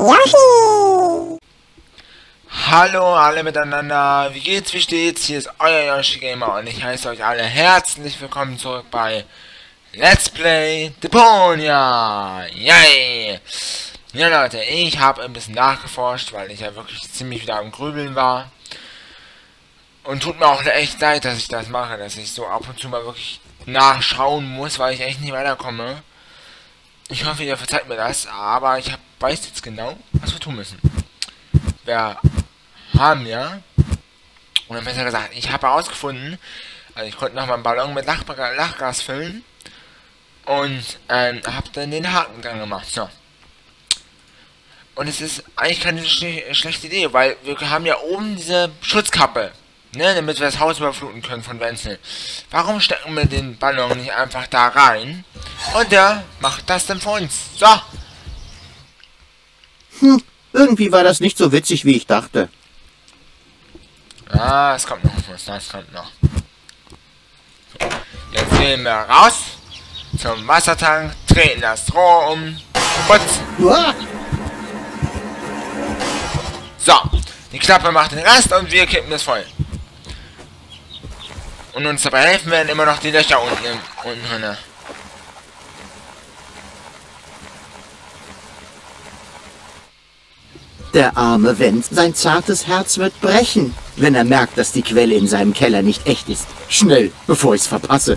Yoshi! Hallo alle miteinander, wie geht's, wie steht's? Hier ist euer Yoshi Gamer und ich heiße euch alle herzlich willkommen zurück bei Let's Play Deponia! Yay! Ja Leute, ich habe ein bisschen nachgeforscht, weil ich ja wirklich ziemlich wieder am Grübeln war. Und tut mir auch echt leid, dass ich das mache, dass ich so ab und zu mal wirklich nachschauen muss, weil ich echt nicht weiterkomme. Ich hoffe, ihr verzeiht mir das, aber ich weiß jetzt genau, was wir tun müssen. Wir haben ja, oder besser gesagt, ich habe herausgefunden, also ich konnte nochmal einen Ballon mit Lachgas füllen und habe dann den Haken dran gemacht. So. Und es ist eigentlich keine schlechte Idee, weil wir haben ja oben diese Schutzkappe, ne, damit wir das Haus überfluten können von Wenzel. Warum stecken wir den Ballon nicht einfach da rein und der macht das dann für uns? So. Irgendwie war das nicht so witzig, wie ich dachte. Ah, es kommt noch was, das kommt noch. So. Jetzt gehen wir raus zum Wassertank, drehen das Rohr um, putz. Uah! So, die Klappe macht den Rest und wir kippen es voll. Und uns dabei helfen werden immer noch die Löcher unten drin. Der arme Wenz, sein zartes Herz wird brechen, wenn er merkt, dass die Quelle in seinem Keller nicht echt ist. Schnell, bevor ich's verpasse.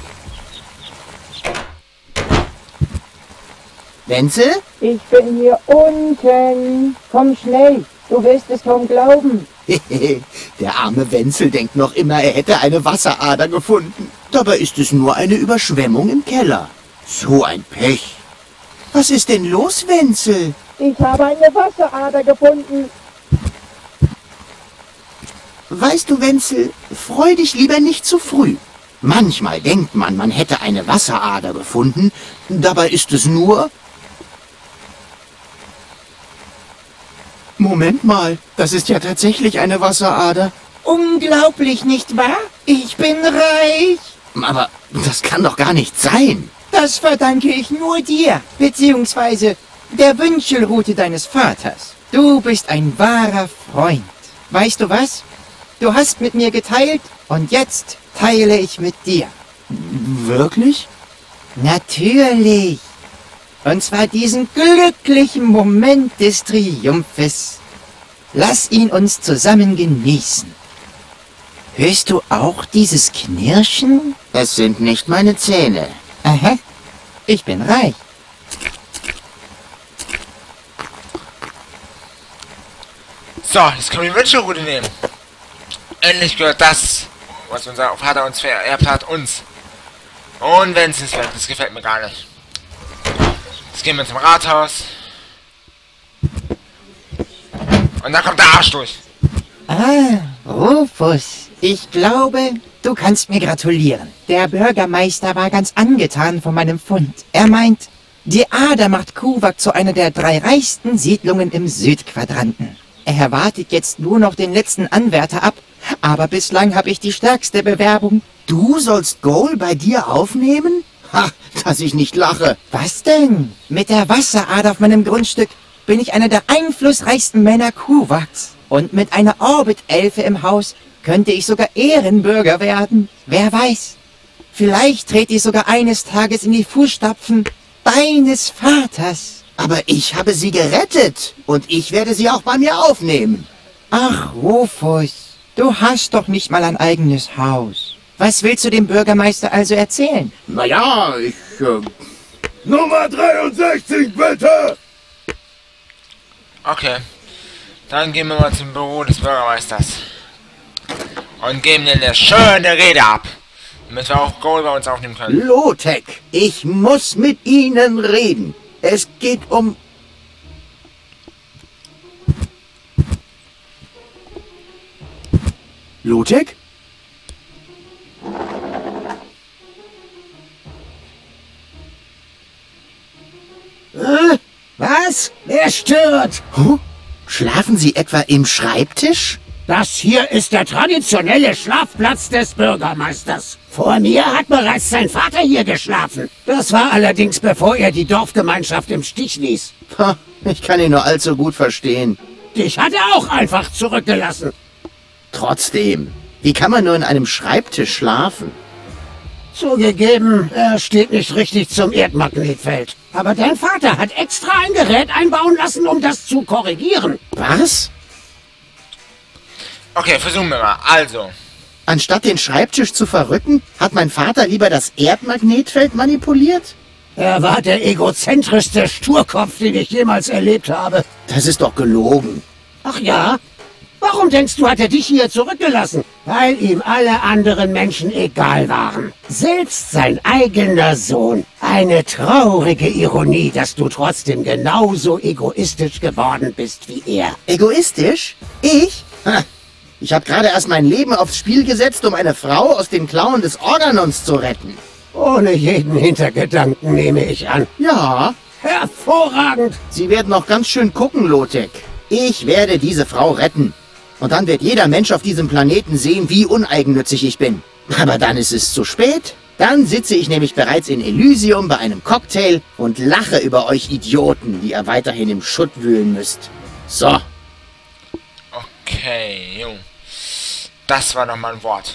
Wenzel? Ich bin hier unten. Komm schnell, du wirst es kaum glauben. Der arme Wenzel denkt noch immer, er hätte eine Wasserader gefunden. Dabei ist es nur eine Überschwemmung im Keller. So ein Pech. Was ist denn los, Wenzel? Ich habe eine Wasserader gefunden. Weißt du, Wenzel, freu dich lieber nicht zu früh. Manchmal denkt man, man hätte eine Wasserader gefunden. Dabei ist es nur... Moment mal, das ist ja tatsächlich eine Wasserader. Unglaublich, nicht wahr? Ich bin reich. Aber das kann doch gar nicht sein. Das verdanke ich nur dir, beziehungsweise der Wünschelrute deines Vaters. Du bist ein wahrer Freund. Weißt du was? Du hast mit mir geteilt und jetzt teile ich mit dir. Wirklich? Natürlich. Und zwar diesen glücklichen Moment des Triumphes. Lass ihn uns zusammen genießen. Hörst du auch dieses Knirschen? Es sind nicht meine Zähne. Aha, ich bin reich. So, jetzt können wir die Wünschelrute nehmen. Endlich gehört das, was unser Vater uns vererbt hat, uns. Und wenn es ist weg, das gefällt mir gar nicht. Jetzt gehen wir zum Rathaus. Und dann kommt der Arsch durch. Ah, Rufus, ich glaube, du kannst mir gratulieren. Der Bürgermeister war ganz angetan von meinem Fund. Er meint, die Ader macht Kuwak zu einer der 3 reichsten Siedlungen im Südquadranten. Er wartet jetzt nur noch den letzten Anwärter ab, aber bislang habe ich die stärkste Bewerbung. Du sollst Goal bei dir aufnehmen? Ha, dass ich nicht lache. Was denn? Mit der Wasserader auf meinem Grundstück bin ich einer der einflussreichsten Männer Kuwaks. Und mit einer Orbit-Elfe im Haus könnte ich sogar Ehrenbürger werden. Wer weiß? Vielleicht trete ich sogar eines Tages in die Fußstapfen deines Vaters. Aber ich habe sie gerettet und ich werde sie auch bei mir aufnehmen. Ach, Rufus, du hast doch nicht mal ein eigenes Haus. Was willst du dem Bürgermeister also erzählen? Naja, Nummer 63, bitte! Okay. Dann gehen wir mal zum Büro des Bürgermeisters. Und geben ihm eine schöne Rede ab. Damit wir auch Gold bei uns aufnehmen können. Lotek, ich muss mit Ihnen reden. Es geht um... Lotek? Was? Wer stört? Huh? Schlafen Sie etwa im Schreibtisch? Das hier ist der traditionelle Schlafplatz des Bürgermeisters. Vor mir hat bereits sein Vater hier geschlafen. Das war allerdings, bevor er die Dorfgemeinschaft im Stich ließ. Ha, ich kann ihn nur allzu gut verstehen. Dich hat er auch einfach zurückgelassen. Trotzdem, wie kann man nur in einem Schreibtisch schlafen? Zugegeben, er steht nicht richtig zum Erdmagnetfeld. Aber dein Vater hat extra ein Gerät einbauen lassen, um das zu korrigieren. Was? Okay, versuchen wir mal. Also. Anstatt den Schreibtisch zu verrücken, hat mein Vater lieber das Erdmagnetfeld manipuliert? Er war der egozentrischste Sturkopf, den ich jemals erlebt habe. Das ist doch gelogen. Ach ja? Warum denkst du, hat er dich hier zurückgelassen? Weil ihm alle anderen Menschen egal waren. Selbst sein eigener Sohn. Eine traurige Ironie, dass du trotzdem genauso egoistisch geworden bist wie er. Egoistisch? Ich? Ha, ich habe gerade erst mein Leben aufs Spiel gesetzt, um eine Frau aus den Klauen des Organons zu retten. Ohne jeden Hintergedanken, nehme ich an. Ja, Hervorragend! Sie werden noch ganz schön gucken, Lotek. Ich werde diese Frau retten. Und dann wird jeder Mensch auf diesem Planeten sehen, wie uneigennützig ich bin. Aber dann ist es zu spät. Dann sitze ich nämlich bereits in Elysium bei einem Cocktail und lache über euch Idioten, die ihr weiterhin im Schutt wühlen müsst. So. Okay, jo. Das war doch mal ein Wort.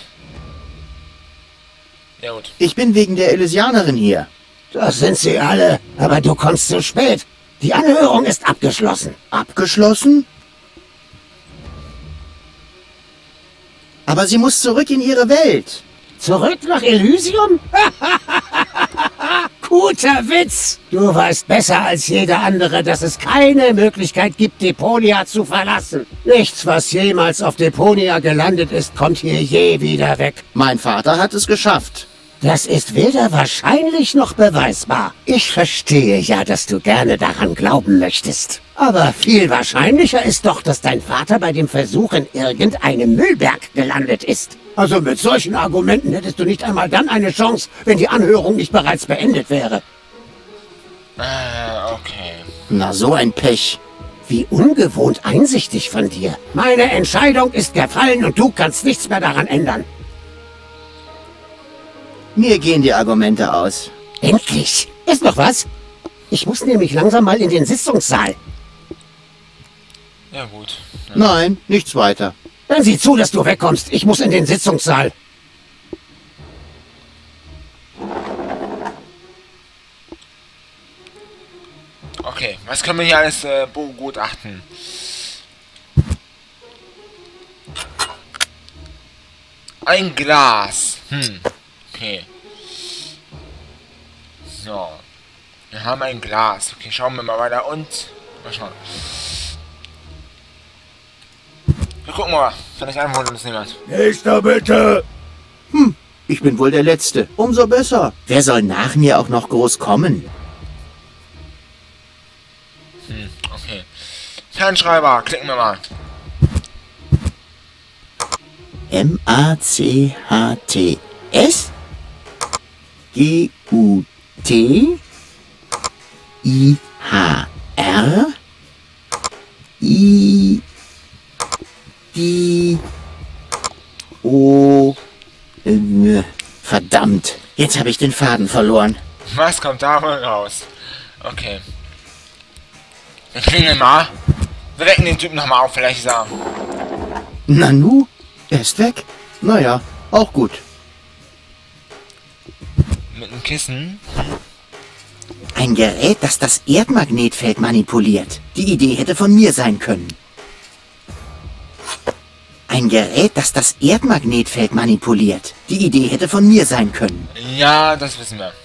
Ja gut. Ich bin wegen der Elysianerin hier. Das sind sie alle, aber du kommst zu spät. Die Anhörung ist abgeschlossen. Abgeschlossen? Aber sie muss zurück in ihre Welt. Zurück nach Elysium? Guter Witz! Du weißt besser als jeder andere, dass es keine Möglichkeit gibt, Deponia zu verlassen. Nichts, was jemals auf Deponia gelandet ist, kommt hier je wieder weg. Mein Vater hat es geschafft. Das ist weder wahrscheinlich noch beweisbar. Ich verstehe ja, dass du gerne daran glauben möchtest. Aber viel wahrscheinlicher ist doch, dass dein Vater bei dem Versuch in irgendeinem Müllberg gelandet ist. Also mit solchen Argumenten hättest du nicht einmal dann eine Chance, wenn die Anhörung nicht bereits beendet wäre. Okay. Na, so ein Pech. Wie ungewohnt einsichtig von dir. Meine Entscheidung ist gefallen und du kannst nichts mehr daran ändern. Mir gehen die Argumente aus. Endlich! Ist noch was? Ich muss nämlich langsam mal in den Sitzungssaal. Ja gut. Ja. Nein, nichts weiter. Dann sieh zu, dass du wegkommst. Ich muss in den Sitzungssaal. Okay, was können wir hier alles begutachten? Ein Glas. Okay. So. Wir haben ein Glas. Okay, schauen wir mal weiter und... Mal schauen. Wir gucken mal. Vielleicht antwortet uns niemand. Nächster bitte! Ich bin wohl der Letzte. Umso besser. Wer soll nach mir auch noch groß kommen? Okay. Fernschreiber. Klicken wir mal. M-A-C-H-T-S G-U-T-I-H-R I-I-O Verdammt, jetzt habe ich den Faden verloren. Was kommt da wohl raus? Okay. Wir klingeln mal. Wir wecken den Typen nochmal auf, vielleicht ist er... Nanu, er ist weg? Naja, auch gut. Mit einem Kissen. Ein Gerät, das das Erdmagnetfeld manipuliert. Die Idee hätte von mir sein können. Ein Gerät, das das Erdmagnetfeld manipuliert. Die Idee hätte von mir sein können. Ja, das wissen wir.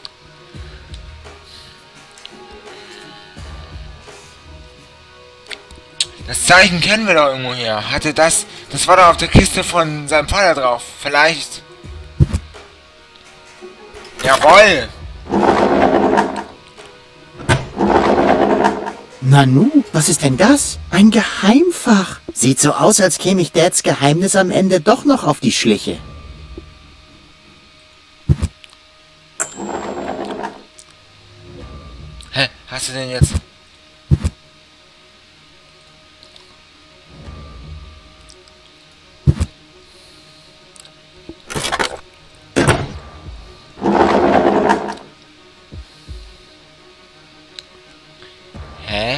Das Zeichen kennen wir doch irgendwo hier. Hatte das... Das war doch auf der Kiste von seinem Vater drauf. Vielleicht... Jawohl! Nanu, was ist denn das? Ein Geheimfach. Sieht so aus, als käme ich Dads Geheimnis am Ende doch noch auf die Schliche. Hä? Hast du denn jetzt...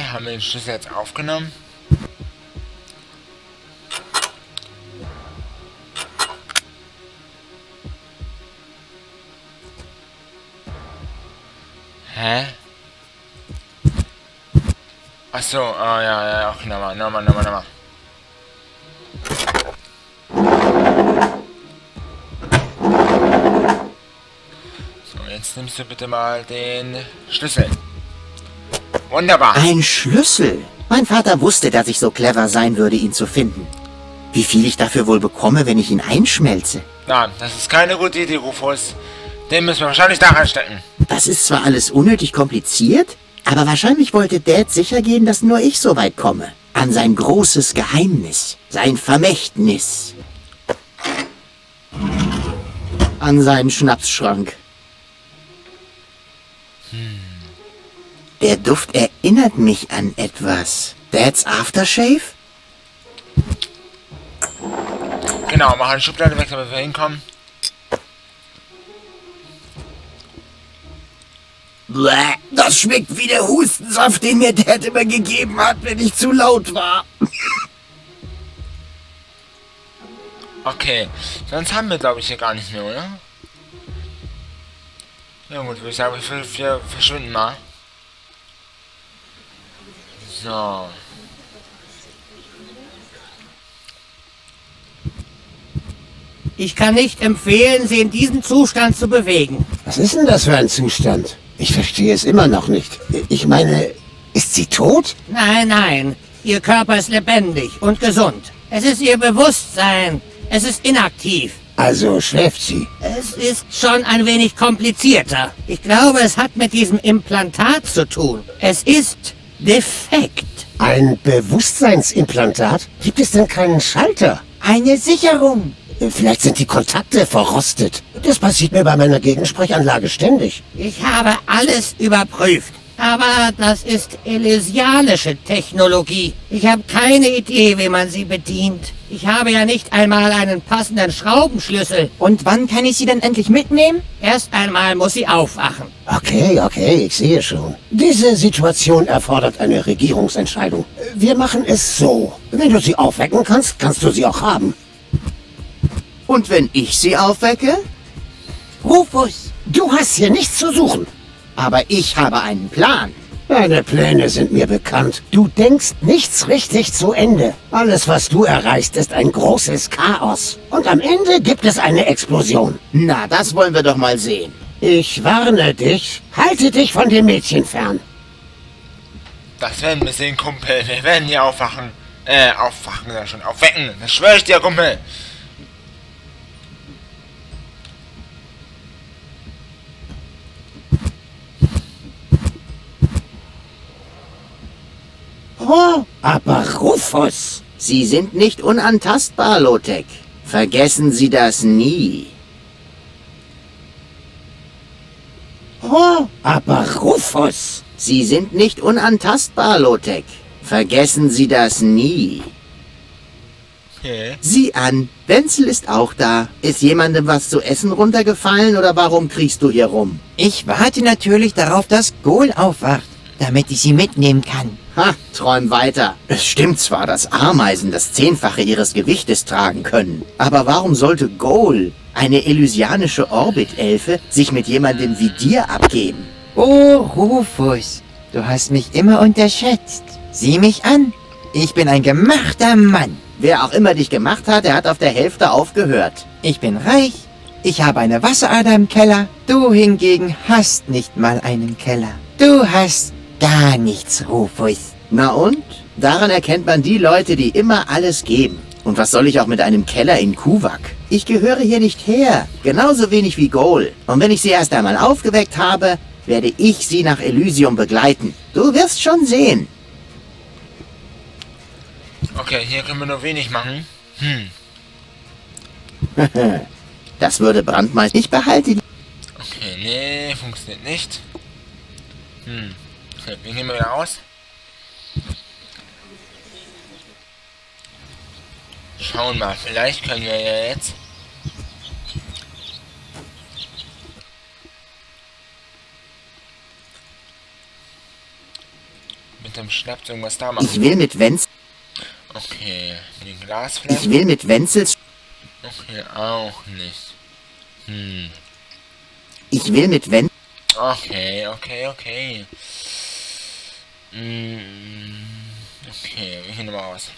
haben wir den Schlüssel jetzt aufgenommen. Hä? Achso, ah ja, okay, nochmal. So, jetzt nimmst du bitte mal den Schlüssel. Wunderbar. Ein Schlüssel. Mein Vater wusste, dass ich so clever sein würde, ihn zu finden. Wie viel ich dafür wohl bekomme, wenn ich ihn einschmelze? Nein, das ist keine gute Idee, Rufus. Den müssen wir wahrscheinlich da reinstecken. Das ist zwar alles unnötig kompliziert, aber wahrscheinlich wollte Dad sicher gehen, dass nur ich so weit komme. An sein großes Geheimnis, sein Vermächtnis. An seinen Schnapsschrank. Der Duft erinnert mich an etwas. Dads Aftershave? Genau, machen die Schublade weg, damit wir hinkommen. Bäh, das schmeckt wie der Hustensaft, den mir Dad immer gegeben hat, wenn ich zu laut war. Okay, sonst haben wir, glaube ich, hier gar nicht mehr, oder? Ja gut, würde ich sagen, wir verschwinden mal. So. Ich kann nicht empfehlen, sie in diesem Zustand zu bewegen. Was ist denn das für ein Zustand? Ich verstehe es immer noch nicht. Ich meine, ist sie tot? Nein. Ihr Körper ist lebendig und gesund. Es ist ihr Bewusstsein. Es ist inaktiv. Also schläft sie. Es ist schon ein wenig komplizierter. Ich glaube, es hat mit diesem Implantat zu tun. Es ist defekt. Ein Bewusstseinsimplantat? Gibt es denn keinen Schalter? Eine Sicherung. Vielleicht sind die Kontakte verrostet. Das passiert mir bei meiner Gegensprechanlage ständig. Ich habe alles überprüft. Aber das ist elysianische Technologie. Ich habe keine Idee, wie man sie bedient. Ich habe ja nicht einmal einen passenden Schraubenschlüssel. Und wann kann ich sie denn endlich mitnehmen? Erst einmal muss sie aufwachen. Okay, ich sehe schon. Diese Situation erfordert eine Regierungsentscheidung. Wir machen es so. Wenn du sie aufwecken kannst, kannst du sie auch haben. Und wenn ich sie aufwecke? Rufus! Du hast hier nichts zu suchen. Aber ich habe einen Plan. Deine Pläne sind mir bekannt. Du denkst nichts richtig zu Ende. Alles, was du erreichst, ist ein großes Chaos. Und am Ende gibt es eine Explosion. Na, das wollen wir doch mal sehen. Ich warne dich. Halte dich von dem Mädchen fern. Das werden wir sehen, Kumpel. Wir werden hier aufwachen. Aufwachen, ja schon. Aufwecken. Das schwöre ich dir, Kumpel. Oh, aber Rufus. Sie sind nicht unantastbar, Lotek. Vergessen Sie das nie. Oh, aber Rufus. Sie sind nicht unantastbar, Lotek. Vergessen Sie das nie. Okay. Sieh an, Wenzel ist auch da. Ist jemandem was zu essen runtergefallen oder warum kriechst du hier rum? Ich warte natürlich darauf, dass Goal aufwacht, damit ich sie mitnehmen kann. Ha, träum weiter. Es stimmt zwar, dass Ameisen das 10-fache ihres Gewichtes tragen können, aber warum sollte Goal, eine elysianische Orbit-Elfe, sich mit jemandem wie dir abgeben? Oh, Rufus, du hast mich immer unterschätzt. Sieh mich an. Ich bin ein gemachter Mann. Wer auch immer dich gemacht hat, der hat auf der Hälfte aufgehört. Ich bin reich. Ich habe eine Wasserader im Keller. Du hingegen hast nicht mal einen Keller. Du hast gar nichts, Rufus. Na und? Daran erkennt man die Leute, die immer alles geben. Und was soll ich auch mit einem Keller in Kuvak? Ich gehöre hier nicht her, genauso wenig wie Goal. Und wenn ich sie erst einmal aufgeweckt habe, werde ich sie nach Elysium begleiten. Du wirst schon sehen. Okay, hier können wir nur wenig machen. Das würde Brandmeister. Ich behalte die... Okay, nee, funktioniert nicht. Okay, wir gehen mal wieder raus. Schauen mal, vielleicht können wir ja jetzt... Mit dem Schnaps irgendwas da machen. Ich will mit Wenzel. Okay, die Glasflaschen. Ich will mit Wenzels. Okay, auch nicht. Ich will mit Wenzel. Okay. Okay, wir gehen nochmal raus.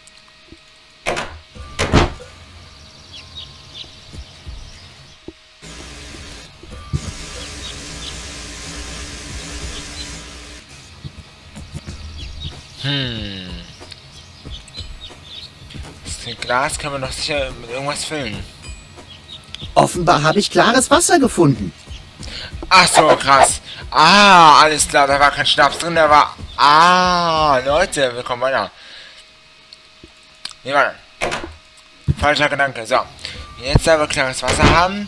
Das Glas kann man doch sicher mit irgendwas füllen. Offenbar habe ich klares Wasser gefunden. Ach so, krass. Ah, alles klar, da war kein Schnaps drin, da war... Ah, Leute, wir kommen weiter. Nee, warte. Falscher Gedanke, so. Jetzt, da wir klares Wasser haben...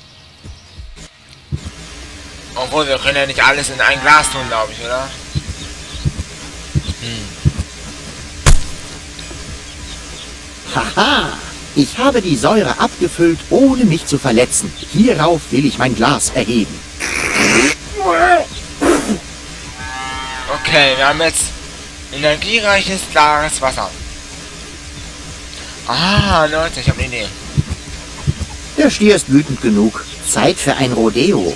Obwohl, wir können ja nicht alles in ein Glas tun, glaube ich, oder? Haha! Ich habe die Säure abgefüllt, ohne mich zu verletzen. Hierauf will ich mein Glas erheben. Okay, wir haben jetzt energiereiches, klares Wasser. Ah, Leute, ich habe eine Idee. Der Stier ist wütend genug. Zeit für ein Rodeo.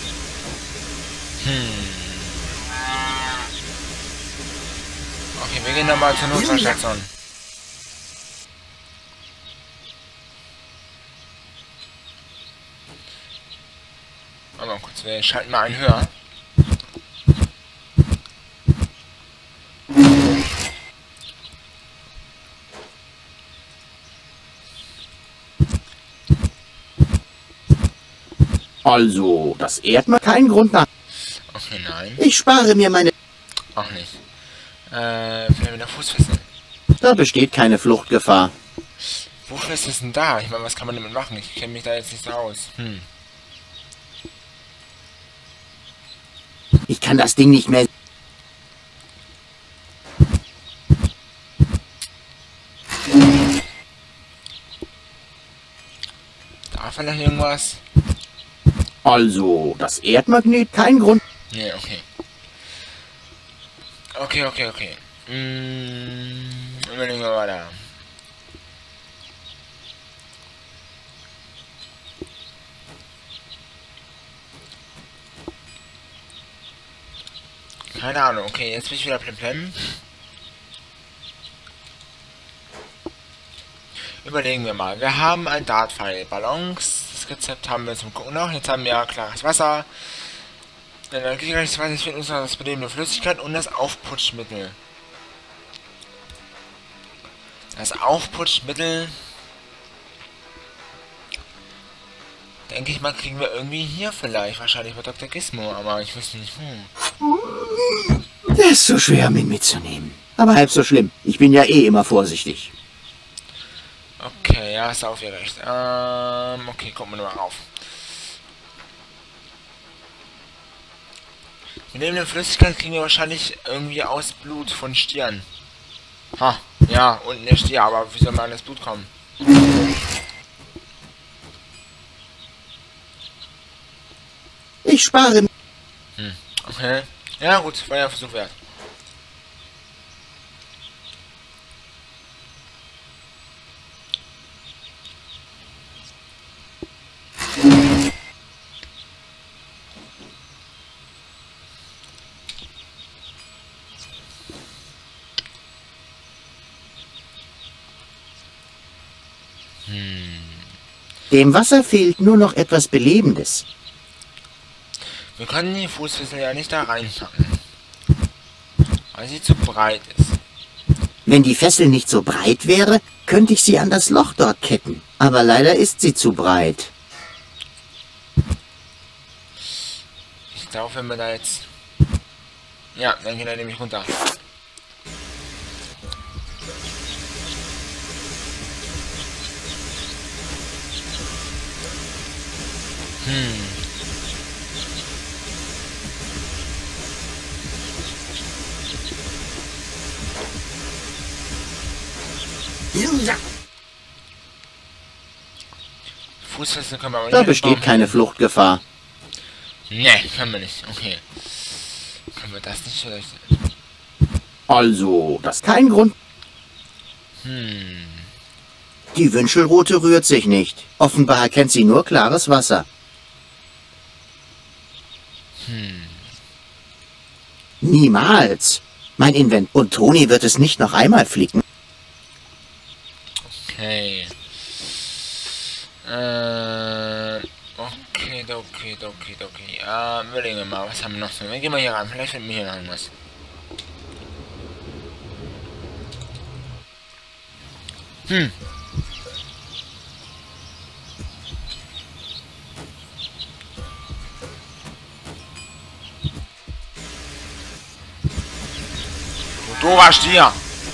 Okay, wir gehen nochmal zur Notfallstation. Aber kurz, wir schalten mal einen höher. Also, das Erdmal kein Grund nach. Okay, nein. Ich spare mir meine... Auch nicht. Vielleicht wieder Fußfesseln. Da besteht keine Fluchtgefahr. Wofür ist es denn da? Ich meine, was kann man damit machen? Ich kenne mich da jetzt nicht so aus. Ich kann das Ding nicht mehr... Da vielleicht irgendwas? Also, das Erdmagnet kein Grund... Nee, okay. Okay. Überlegen wir weiter. Keine Ahnung, okay, jetzt bin ich wieder plemplem. Überlegen wir mal. Wir haben ein Dartpfeil, Ballons, das Rezept haben wir zum Gucken noch. Jetzt haben wir ja klares Wasser, energiereiches Wasser, fehlt uns noch das belebende Flüssigkeit und das Aufputschmittel. Das Aufputschmittel, denke ich mal, kriegen wir irgendwie hier vielleicht. Wahrscheinlich bei Dr. Gizmo, aber ich wüsste nicht wo. Das ist so schwer, mich mitzunehmen. Aber halb so schlimm. Ich bin ja eh immer vorsichtig. Okay, ja, ist auch wieder recht. Okay, gucken wir nur mal rauf. Mit der Flüssigkeit kriegen wir wahrscheinlich irgendwie aus Blut von Stieren. Ha, ja, unten der Stier, aber wie soll man an das Blut kommen? Ich spare... Okay. Ja gut, war ja ein Versuch wert. Dem Wasser fehlt nur noch etwas Belebendes. Wir können die Fußfessel ja nicht da reinpacken, weil sie zu breit ist. Wenn die Fessel nicht so breit wäre, könnte ich sie an das Loch dort ketten. Aber leider ist sie zu breit. Ich glaube, wenn wir da jetzt... Ja, dann geht er nämlich runter. Fußfessel können wir aber nicht. Da besteht keine Fluchtgefahr. Ne, können wir nicht. Okay. Können wir das nicht vielleicht... Also, das ist kein Grund. Die Wünschelrute rührt sich nicht. Offenbar kennt sie nur klares Wasser. Niemals. Mein Invent. Und Toni wird es nicht noch einmal flicken. Okay. Okay. Überlegen wir mal, was haben wir noch so? Gehen wir hier rein, vielleicht finden wir hier noch irgendwas. Dora Stier!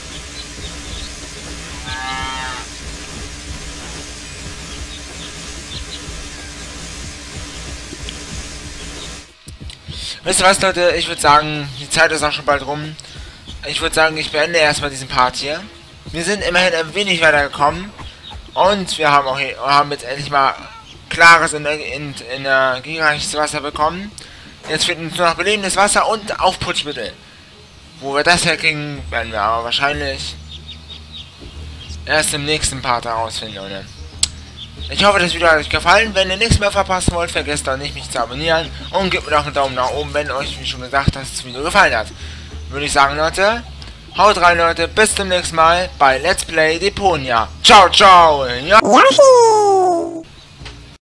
Wisst ihr was, Leute? Ich würde sagen, die Zeit ist auch schon bald rum. Ich würde sagen, ich beende erstmal diesen Part hier. Wir sind immerhin ein wenig weitergekommen. Und wir haben jetzt endlich mal klares energiereiches Wasser bekommen. Jetzt fehlt uns nur noch belebendes Wasser und Aufputschmittel. Wo wir das herkriegen, werden wir aber wahrscheinlich erst im nächsten Part herausfinden, Leute. Ich hoffe, das Video hat euch gefallen. Wenn ihr nichts mehr verpassen wollt, vergesst doch nicht, mich zu abonnieren. Und gebt mir doch einen Daumen nach oben, wenn euch, wie schon gesagt, das Video gefallen hat. Würde ich sagen, Leute. Haut rein, Leute. Bis zum nächsten Mal bei Let's Play Deponia. Ciao, ciao. Ja.